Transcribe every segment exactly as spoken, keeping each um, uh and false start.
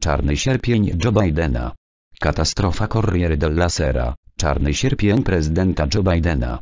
Czarny sierpień Joe Bidena. Katastrofa Corriere della Sera. Czarny sierpień prezydenta Joe Bidena.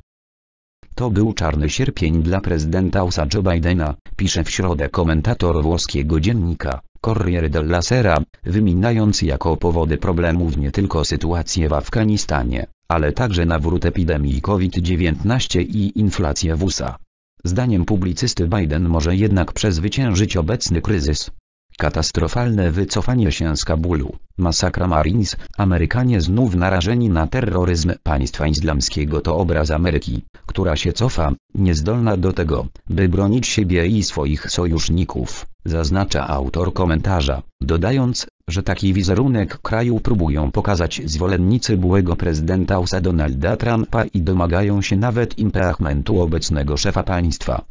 To był czarny sierpień dla prezydenta U S A Joe Bidena, pisze w środę komentator włoskiego dziennika Corriere della Sera, wymieniając jako powody problemów nie tylko sytuację w Afganistanie, ale także nawrót epidemii COVID dziewiętnaście i inflację w U S A. Zdaniem publicysty Biden może jednak przezwyciężyć obecny kryzys. Katastrofalne wycofanie się z Kabulu, masakra Marines, Amerykanie znów narażeni na terroryzm państwa islamskiego to obraz Ameryki, która się cofa, niezdolna do tego, by bronić siebie i swoich sojuszników, zaznacza autor komentarza, dodając, że taki wizerunek kraju próbują pokazać zwolennicy byłego prezydenta U S A Donalda Trumpa i domagają się nawet impeachmentu obecnego szefa państwa.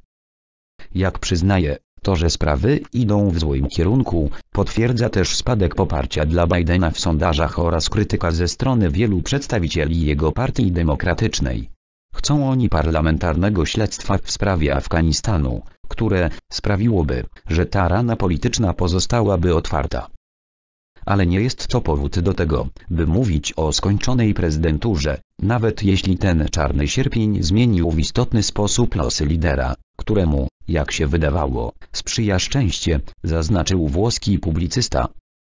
Jak przyznaje, to, że sprawy idą w złym kierunku, potwierdza też spadek poparcia dla Bidena w sondażach oraz krytyka ze strony wielu przedstawicieli jego partii demokratycznej. Chcą oni parlamentarnego śledztwa w sprawie Afganistanu, które sprawiłoby, że ta rana polityczna pozostałaby otwarta. Ale nie jest to powód do tego, by mówić o skończonej prezydenturze, nawet jeśli ten czarny sierpień zmienił w istotny sposób losy lidera, któremu, jak się wydawało, sprzyja szczęście, zaznaczył włoski publicysta.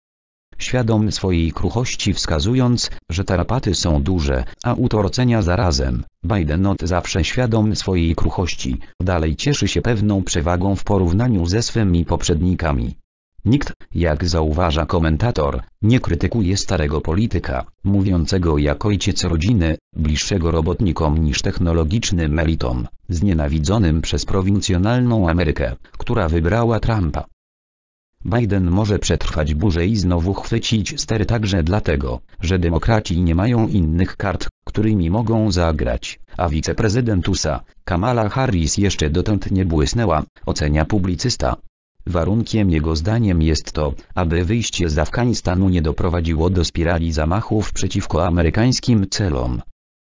Świadom swojej kruchości wskazując, że tarapaty są duże, a utorcenia zarazem, Biden od zawsze świadom swojej kruchości, dalej cieszy się pewną przewagą w porównaniu ze swymi poprzednikami. Nikt, jak zauważa komentator, nie krytykuje starego polityka, mówiącego jak ojciec rodziny, bliższego robotnikom niż technologicznym elitom, znienawidzonym przez prowincjonalną Amerykę, która wybrała Trumpa. Biden może przetrwać burzę i znowu chwycić stery także dlatego, że demokraci nie mają innych kart, którymi mogą zagrać, a wiceprezydent U S A, Kamala Harris jeszcze dotąd nie błysnęła, ocenia publicysta. Warunkiem jego zdaniem jest to, aby wyjście z Afganistanu nie doprowadziło do spirali zamachów przeciwko amerykańskim celom.